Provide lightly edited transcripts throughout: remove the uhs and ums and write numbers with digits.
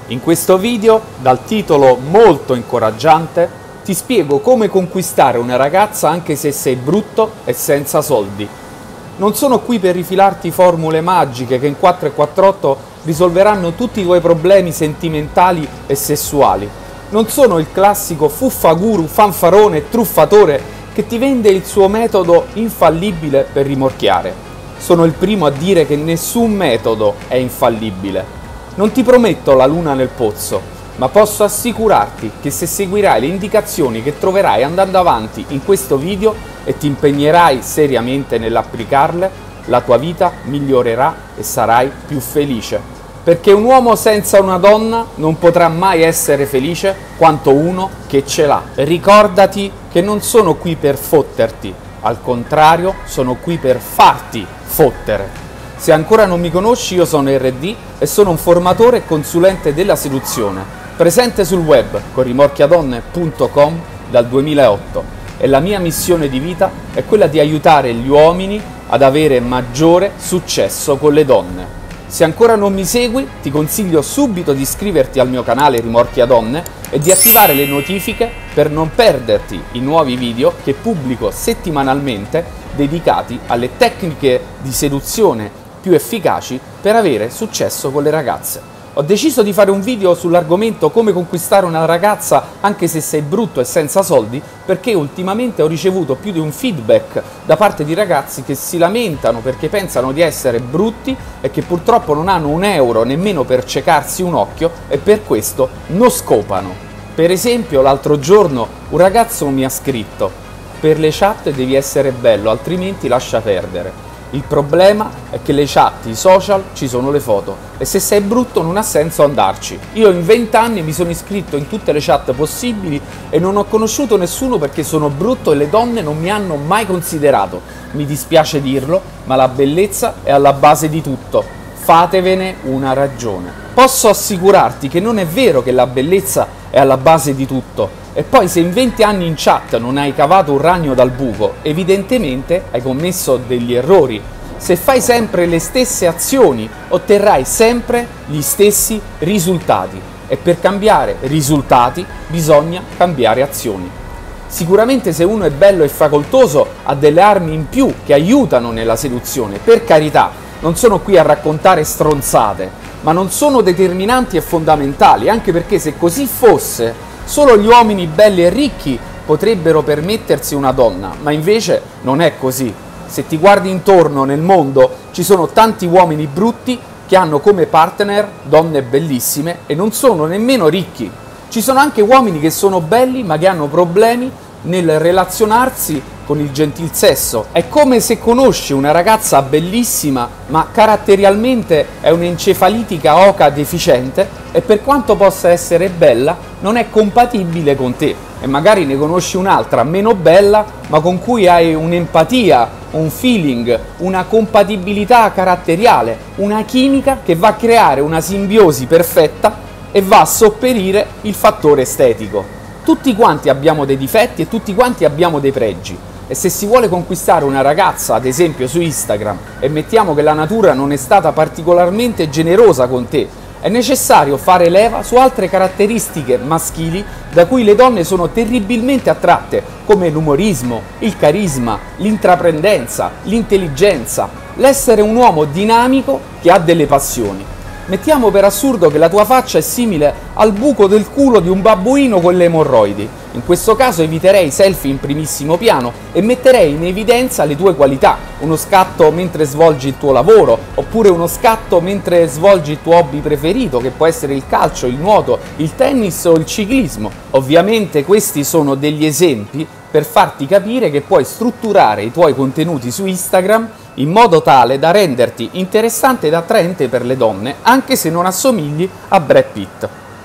In questo video, dal titolo molto incoraggiante, ti spiego come conquistare una ragazza anche se sei brutto e senza soldi. Non sono qui per rifilarti formule magiche che in 448 risolveranno tutti i tuoi problemi sentimentali e sessuali. Non sono il classico fuffaguru, fanfarone e truffatore che ti vende il suo metodo infallibile per rimorchiare. Sono il primo a dire che nessun metodo è infallibile. Non ti prometto la luna nel pozzo, ma posso assicurarti che se seguirai le indicazioni che troverai andando avanti in questo video e ti impegnerai seriamente nell'applicarle, la tua vita migliorerà e sarai più felice. Perché un uomo senza una donna non potrà mai essere felice quanto uno che ce l'ha. Ricordati che non sono qui per fotterti, al contrario sono qui per farti fottere. Se ancora non mi conosci, io sono RD e sono un formatore e consulente della seduzione, presente sul web con rimorchiadonne.com dal 2008 e la mia missione di vita è quella di aiutare gli uomini ad avere maggiore successo con le donne. Se ancora non mi segui, ti consiglio subito di iscriverti al mio canale Rimorchia Donne e di attivare le notifiche per non perderti i nuovi video che pubblico settimanalmente dedicati alle tecniche di seduzione più efficaci per avere successo con le ragazze. Ho deciso di fare un video sull'argomento come conquistare una ragazza anche se sei brutto e senza soldi, perché ultimamente ho ricevuto più di un feedback da parte di ragazzi che si lamentano perché pensano di essere brutti e che purtroppo non hanno un euro nemmeno per ciecarsi un occhio e per questo non scopano. Per esempio, l'altro giorno un ragazzo mi ha scritto: per le chat devi essere bello, altrimenti lascia perdere. Il problema è che le chat, i social, ci sono le foto e se sei brutto non ha senso andarci. Io in 20 anni mi sono iscritto in tutte le chat possibili e non ho conosciuto nessuno perché sono brutto e le donne non mi hanno mai considerato. Mi dispiace dirlo, ma la bellezza è alla base di tutto. Fatevene una ragione. Posso assicurarti che non è vero che la bellezza è alla base di tutto. E poi se in 20 anni in chat non hai cavato un ragno dal buco, evidentemente hai commesso degli errori. Se fai sempre le stesse azioni, otterrai sempre gli stessi risultati. E per cambiare risultati bisogna cambiare azioni. Sicuramente se uno è bello e facoltoso ha delle armi in più che aiutano nella seduzione, per carità, non sono qui a raccontare stronzate, ma non sono determinanti e fondamentali, anche perché se così fosse, solo gli uomini belli e ricchi potrebbero permettersi una donna, ma invece non è così. Se ti guardi intorno nel mondo ci sono tanti uomini brutti che hanno come partner donne bellissime e non sono nemmeno ricchi. Ci sono anche uomini che sono belli ma che hanno problemi nel relazionarsi con il gentil sesso. È come se conosci una ragazza bellissima ma caratterialmente è un'encefalitica oca deficiente e per quanto possa essere bella non è compatibile con te, e magari ne conosci un'altra meno bella ma con cui hai un'empatia, un feeling, una compatibilità caratteriale, una chimica che va a creare una simbiosi perfetta e va a sopperire il fattore estetico. Tutti quanti abbiamo dei difetti e tutti quanti abbiamo dei pregi. E se si vuole conquistare una ragazza, ad esempio su Instagram, e mettiamo che la natura non è stata particolarmente generosa con te, è necessario fare leva su altre caratteristiche maschili da cui le donne sono terribilmente attratte, come l'umorismo, il carisma, l'intraprendenza, l'intelligenza, l'essere un uomo dinamico che ha delle passioni. Mettiamo per assurdo che la tua faccia è simile al buco del culo di un babbuino con le emorroidi. In questo caso eviterei selfie in primissimo piano e metterei in evidenza le tue qualità, uno scatto mentre svolgi il tuo lavoro, oppure uno scatto mentre svolgi il tuo hobby preferito, che può essere il calcio, il nuoto, il tennis o il ciclismo. Ovviamente questi sono degli esempi per farti capire che puoi strutturare i tuoi contenuti su Instagram in modo tale da renderti interessante ed attraente per le donne, anche se non assomigli a Brad Pitt.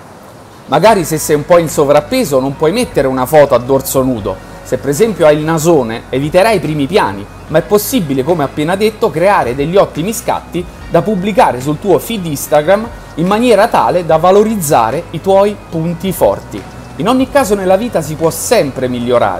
Magari se sei un po' in sovrappeso non puoi mettere una foto a dorso nudo. Se per esempio hai il nasone, eviterai i primi piani, ma è possibile, come appena detto, creare degli ottimi scatti da pubblicare sul tuo feed Instagram in maniera tale da valorizzare i tuoi punti forti. In ogni caso nella vita si può sempre migliorare.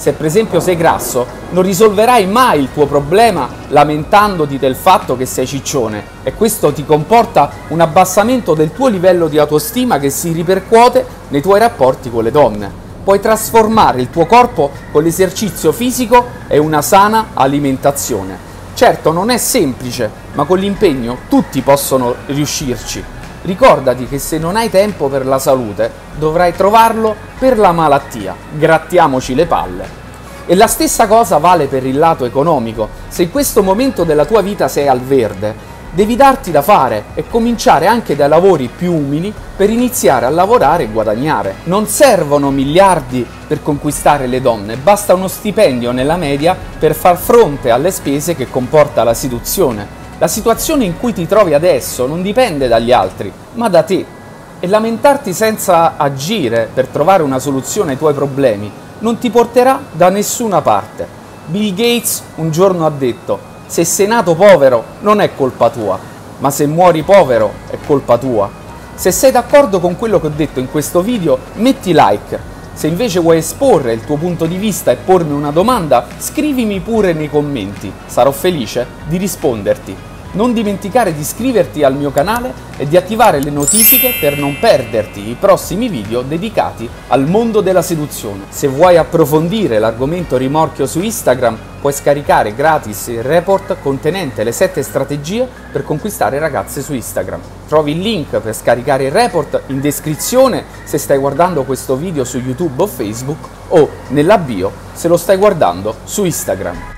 Se per esempio sei grasso, non risolverai mai il tuo problema lamentandoti del fatto che sei ciccione, e questo ti comporta un abbassamento del tuo livello di autostima che si ripercuote nei tuoi rapporti con le donne. Puoi trasformare il tuo corpo con l'esercizio fisico e una sana alimentazione. Certo, non è semplice, ma con l'impegno tutti possono riuscirci. Ricordati che se non hai tempo per la salute, dovrai trovarlo per la malattia. Grattiamoci le palle. E la stessa cosa vale per il lato economico. Se in questo momento della tua vita sei al verde, devi darti da fare e cominciare anche dai lavori più umili per iniziare a lavorare e guadagnare. Non servono miliardi per conquistare le donne, basta uno stipendio nella media per far fronte alle spese che comporta la seduzione. La situazione in cui ti trovi adesso non dipende dagli altri, ma da te. E lamentarti senza agire per trovare una soluzione ai tuoi problemi non ti porterà da nessuna parte. Bill Gates un giorno ha detto: se sei nato povero non è colpa tua, ma se muori povero è colpa tua. Se sei d'accordo con quello che ho detto in questo video, metti like. Se invece vuoi esporre il tuo punto di vista e pormi una domanda, scrivimi pure nei commenti, sarò felice di risponderti. Non dimenticare di iscriverti al mio canale e di attivare le notifiche per non perderti i prossimi video dedicati al mondo della seduzione. Se vuoi approfondire l'argomento rimorchio su Instagram, puoi scaricare gratis il report contenente le 7 strategie per conquistare ragazze su Instagram. Trovi il link per scaricare il report in descrizione se stai guardando questo video su YouTube o Facebook, o nella bio se lo stai guardando su Instagram.